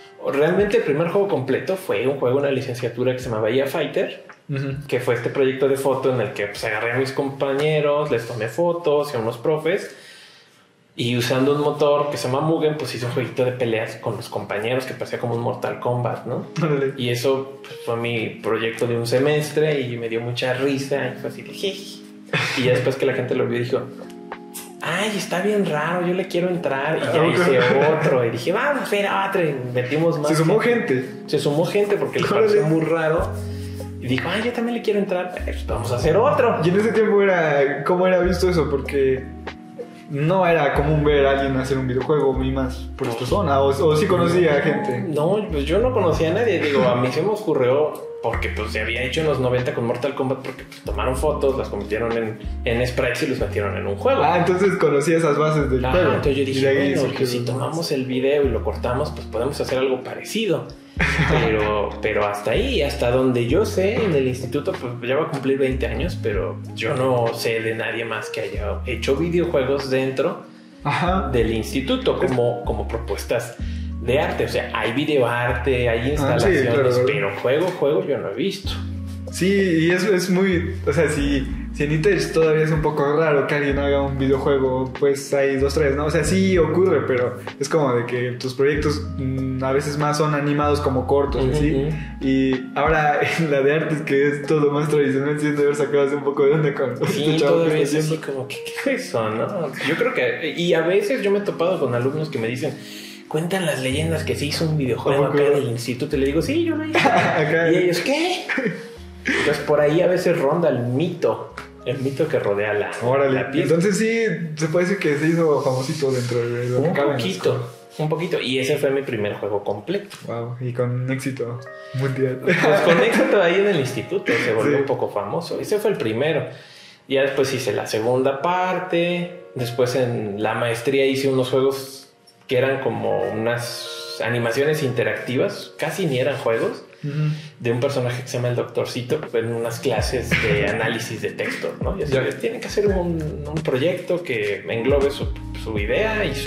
Realmente el primer juego completo fue un juego, una licenciatura que se llamaba IA Fighter, que fue este proyecto de foto en el que pues, agarré a mis compañeros, les tomé fotos y a unos profes, y usando un motor que se llama Mugen, pues hice un jueguito de peleas con los compañeros que parecía como un Mortal Kombat, ¿no? Órale. Y eso pues, fue mi proyecto de un semestre y me dio mucha risa y fue así de jeje. Y ya después que la gente lo vio dijo, ay, está bien raro, yo le quiero entrar. Y ya hice otro y dije, vamos a hacer otro, y metimos más. Se sumó gente. Se sumó gente porque le pareció muy raro. Y dijo, ay, yo también le quiero entrar. Pues vamos a hacer otro. Y en ese tiempo ¿cómo era visto eso? Porque no era común ver a alguien hacer un videojuego y más por esta zona. O sí conocía a gente. No, pues yo no conocía a nadie. Digo, a mí se me ocurrió porque pues se había hecho en los 90 con Mortal Kombat, porque pues, tomaron fotos, las convirtieron en sprites y los metieron en un juego. Entonces conocía esas bases del juego. Entonces yo dije, bueno, pues, si tomamos el video y lo cortamos, pues podemos hacer algo parecido. Pero hasta ahí, hasta donde yo sé, en el instituto, pues ya va a cumplir 20 años, pero yo no sé de nadie más que haya hecho videojuegos dentro del instituto como propuestas de arte. O sea, hay videoarte, hay instalaciones, sí, claro. pero juego yo no he visto. Sí, y eso es muy... O sea, si en Itech todavía es un poco raro que alguien haga un videojuego, pues hay 2, 3, ¿no? O sea, sí ocurre, pero es como de que tus proyectos a veces más son animados como cortos, ¿sí? Y ahora en la de artes, que es todo más tradicional, siento haber sacado hace un poco de onda con sí, este chavo todavía que es está así como, ¿qué es eso, no? Yo creo que... Y a veces yo me he topado con alumnos que me dicen... Cuentan las leyendas que se hizo un videojuego acá en el instituto. Y le digo, sí, yo lo hice. Y ellos, ¿qué? Entonces por ahí a veces ronda el mito que rodea la pieza. Entonces sí, se puede decir que se hizo famosito dentro de lo que cabe. Un poquito. Y ese fue mi primer juego completo. Wow, y con éxito mundial. Pues con éxito ahí en el instituto se volvió un poco famoso. Ese fue el primero. Ya después hice la segunda parte. Después en la maestría hice unos juegos que eran como unas animaciones interactivas, casi ni eran juegos, de un personaje que se llama el Doctorcito, en unas clases de análisis de texto, ¿no? Y así tienen que hacer un proyecto que englobe su idea y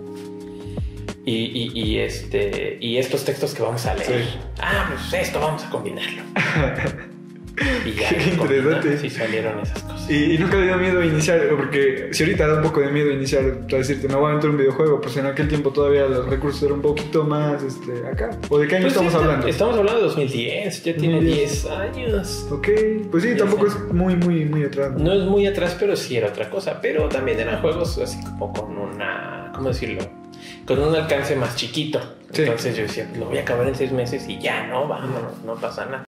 y estos textos que vamos a leer. Sí. Pues esto vamos a combinarlo. Y ya, qué interesante. Sí salieron esas cosas. ¿Y nunca le dio miedo iniciar? Porque si ahorita da un poco de miedo iniciar, para decirte, me voy a aventar un videojuego, pues en aquel tiempo todavía los recursos eran un poquito más acá. ¿O de qué año estamos hablando? Estamos hablando de 2010, ya tiene 10 años. Ok, pues sí, tampoco es muy atrás. No es muy atrás, pero sí era otra cosa. Pero también eran juegos así como con una, ¿cómo decirlo? Con un alcance más chiquito. Entonces yo decía, lo voy a acabar en 6 meses y ya, no, vámonos, no pasa nada.